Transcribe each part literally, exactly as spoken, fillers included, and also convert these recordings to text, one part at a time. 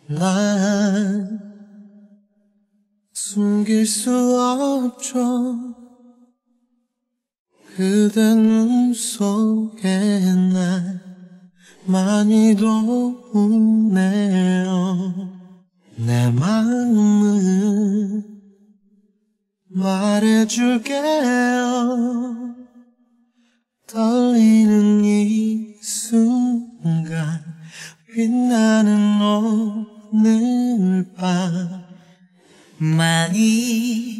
난 숨길 수 없죠. 그대 눈 속에 날 많이도 웃네요. 내 마음을 말해줄게요. 떨리는 이 순간 빛나는 오늘 밤 많이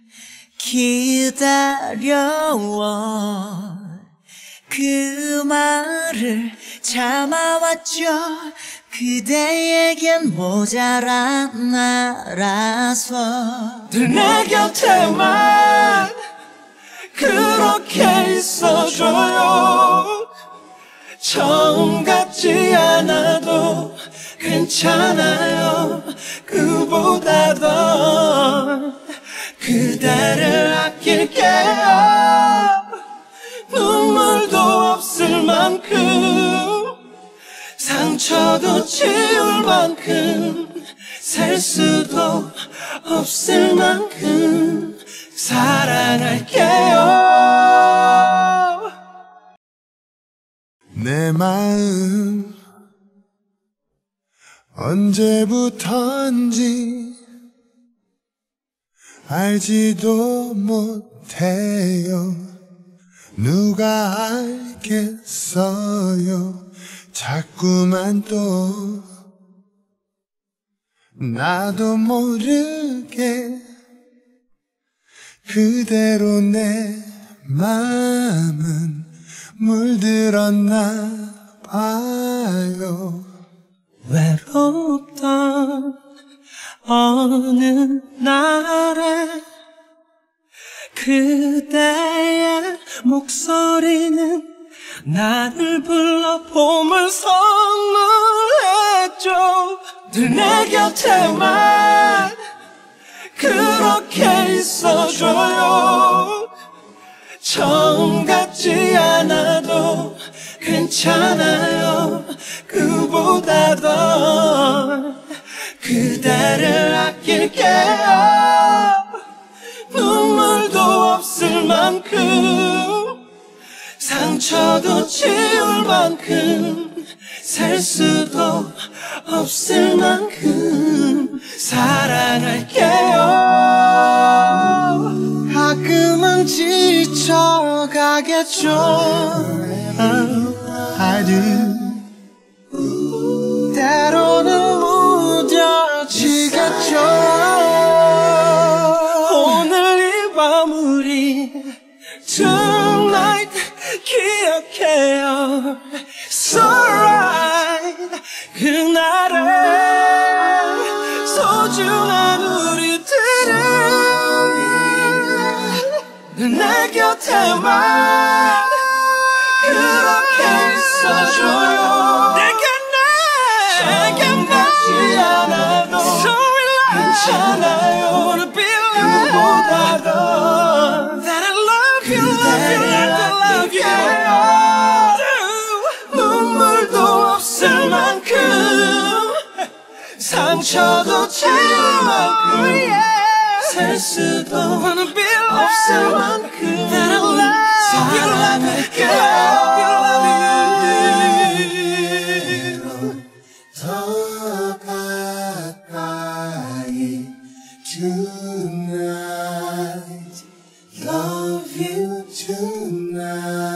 기다려워 그 말을 참아왔죠. 그대에겐 모자란 나라서 늘 내 곁에만 그렇게 있어줘요. 처음 같지 않아도 괜찮아요. 그보다 더 그대를 아낄게요. 눈물도 없을 만큼 상처도 지울 만큼 살 수도 없을 만큼 사랑할게요. 내 마음 언제부턴지 알지도 못해요. 누가 알겠어요. 자꾸만 또 나도 모르게 그대로 내 마음은 물들었나 봐요. 외롭던 어느 날에 그대의 목소리는 나를 불러 봄을 선물했죠. 늘 내 곁에만 그렇게 있어줘요. 처음 같지 않아도 괜찮아요. 그보다 더 그대를 아낄게요. 눈물도 없을 만큼 상처도 지울 만큼 살 수도 없을 만큼 사랑할게요. 가끔은 지쳐가겠죠. I do. 때로는 무뎌지겠죠. 오늘 이 밤 우리 Tonight 기억해요. It's alright. 그날의 소중한 우리들은 내 곁에만 그렇게 있어줘요. 내게 내게 맞지 않아도 괜찮아요. 그보다 더 That I love you, love you, love you, love you. 눈물도 없을 만큼 상처도 지울 만큼 살 수도 없을 만큼 사랑할게요. 더 가까이 tonight, love you tonight.